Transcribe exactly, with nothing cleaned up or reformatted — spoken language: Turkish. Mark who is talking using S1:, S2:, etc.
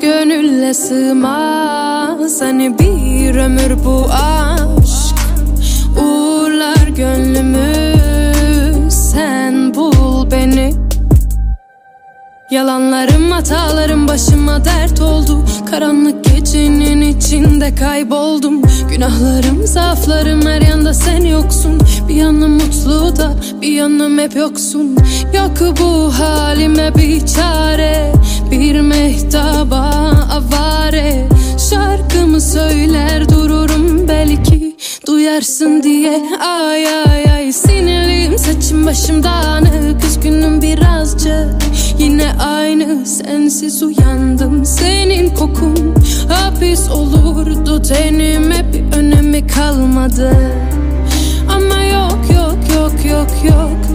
S1: gönülle sığmaz. Hani bir ömür bu aşk uğurlar gönlümü. Sen bul beni. Yalanlarım, hatalarım başıma dert oldu. Karanlık gecenin içinde kayboldum. Günahlarım, zaaflarım, her yanda sen yoksun. Bir yanım mutlu da bir yanım hep yoksun. Yok bu halime bir çare, bir mehtaba avare. Şarkımı söyler dururum, belki duyarsın diye. Ay ay ay, sinirliyim, saçım başım dağınık, üzgünüm birazcık. Yine aynı, sensiz uyandım. Senin kokun hapis olurdu tenime, bir önemi kalmadı. Ama yok yok yok yok yok,